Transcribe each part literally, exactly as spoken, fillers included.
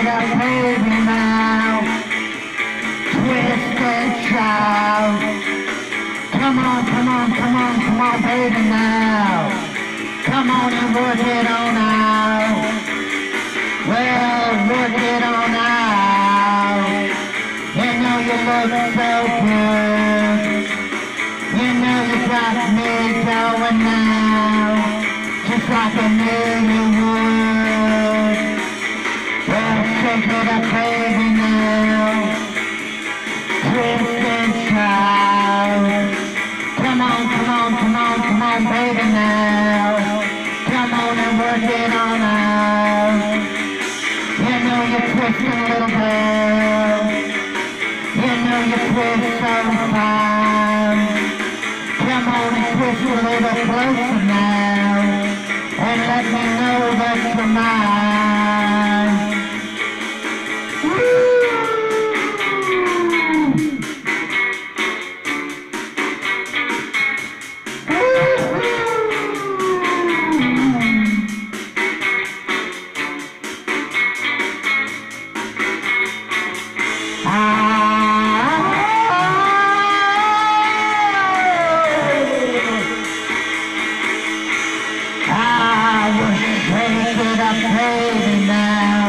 up, baby, now. Twist and shout. Come on, come on, come on, come on, baby, now. Come on and work it on out. Well, work it on out. You know you look so good. You know you got me going now, just like I knew you would. Well, shake it up, baby, now. Twist and shout. Come on, come on, come on, come on, baby, now. Come on and work it on out. You know you twist a little girl. You know you twist so fine. Come on and twist a little closer now, and let me know that you're mine. Woo! Shake it up, baby, now.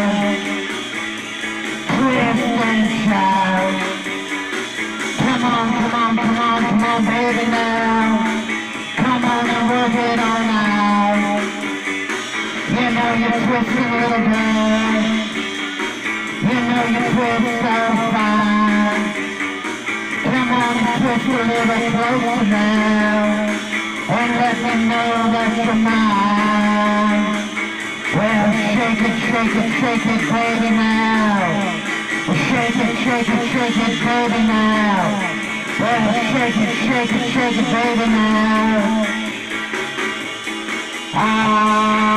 Twist and shout. Come on, come on, come on, come on, baby, now. Come on and work it on out. You know you twist a little girl. You know you twist so fine. Come on and twist a little closer now, and let me know that you're mine. Well, shake it, shake it, shake it, baby, now. Shake it, shake it, shake it, baby, now. Well, shake it, shake it, shake it, baby, now. Ah.